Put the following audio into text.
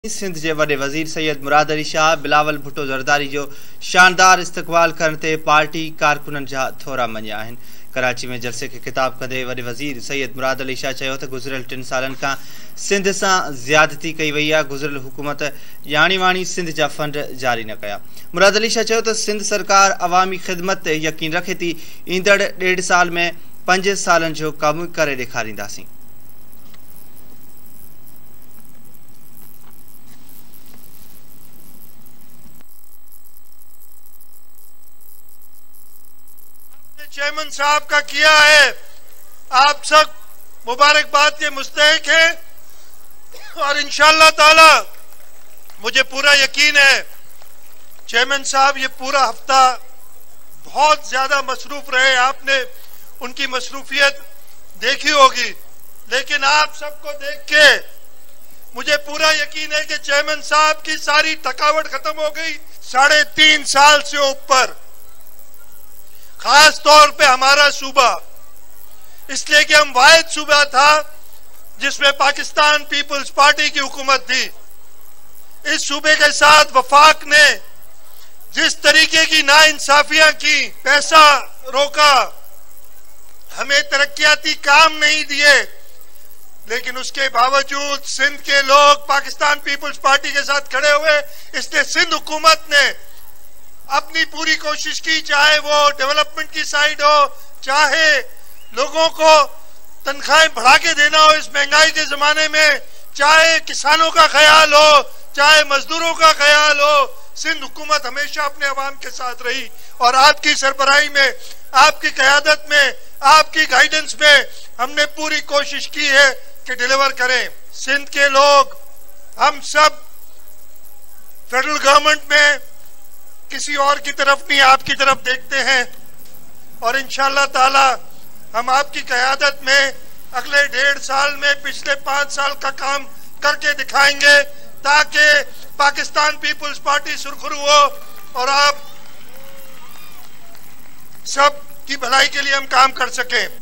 सिंध के वॾे वज़ीर सैयद मुराद अली शाह बिलावल भुट्टो ज़रदारी जो शानदार इस्तक़बाल करण ते पार्टी कारकुननि जा थोरा मञिया आहिनि। कराची में जलसे के खिताब कंदे वॾे वज़ीर सैयद मुराद अली शाह चयो त गुज़िरियल 3 सालनि खां सिंध सां ज़्यादती कई वई आहे। गुज़िरियल हुकूमत याणी वाणी सिंध जा फंड जारी न कया। मुराद अली शाह चयो त सिंध सरकार अवामी ख़िदमत ते यकीन रखे थी। ईंदड़ 1.5 साल में 5 सालनि जो कम करे ॾेखारींदासीं। चेयरमैन साहब का किया है, आप सब मुबारकबाद के मुस्तहिक हैं और इंशाअल्लाह ताला मुझे पूरा यकीन है चेयरमैन साहब ये पूरा हफ्ता बहुत ज्यादा मसरूफ रहे। आपने उनकी मसरूफियत देखी होगी, लेकिन आप सबको देख के मुझे पूरा यकीन है कि चेयरमैन साहब की सारी थकावट खत्म हो गई। 3.5 साल से ऊपर खास तौर पे हमारा सूबा, इसलिए कि हम वाहिद सूबा था जिसमें पाकिस्तान पीपल्स पार्टी की हुकूमत थी। इस सूबे के साथ वफाक ने जिस तरीके की नाइंसाफियां की, पैसा रोका, हमें तरक्याती काम नहीं दिए, लेकिन उसके बावजूद सिंध के लोग पाकिस्तान पीपल्स पार्टी के साथ खड़े हुए। इसलिए सिंध हुकूमत ने अपनी पूरी कोशिश की, चाहे वो डेवलपमेंट की साइड हो, चाहे लोगों को तनख्वाहें बढ़ा के देना हो इस महंगाई के जमाने में, चाहे किसानों का ख्याल हो, चाहे मजदूरों का ख्याल हो। सिंध हुकूमत हमेशा अपने अवाम के साथ रही और आपकी सरबराही में, आपकी क़यादत में, आपकी गाइडेंस में हमने पूरी कोशिश की है कि डिलीवर करें। सिंध के लोग, हम सब फेडरल गवर्नमेंट में किसी और की तरफ नहीं, आपकी तरफ देखते हैं और इंशाअल्लाह ताला हम आपकी क़यादत में अगले 1.5 साल में पिछले 5 साल का काम करके दिखाएंगे, ताकि पाकिस्तान पीपल्स पार्टी सुरखरू हो और आप सब की भलाई के लिए हम काम कर सकें।